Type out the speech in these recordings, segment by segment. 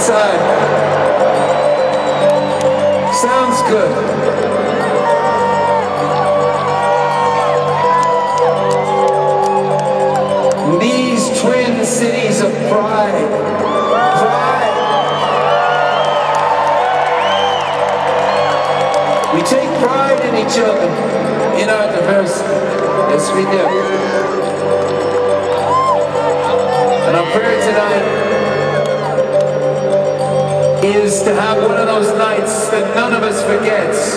outside. Sounds good. These twin cities of pride, we take pride in each other, in our diversity. Yes, we do. And our prayer tonight is to have one of those nights that none of us forgets.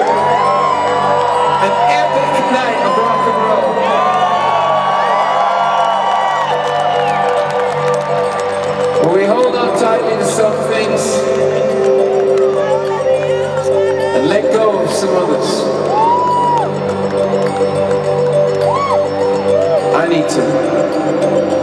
An epic night of rock and roll. Where we hold on tightly to some things and let go of some others. I need to.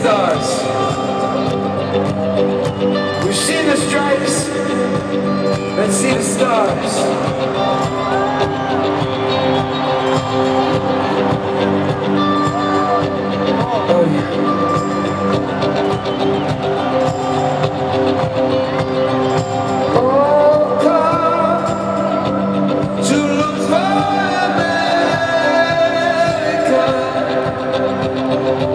stars. We've seen the stripes. Let's see the stars.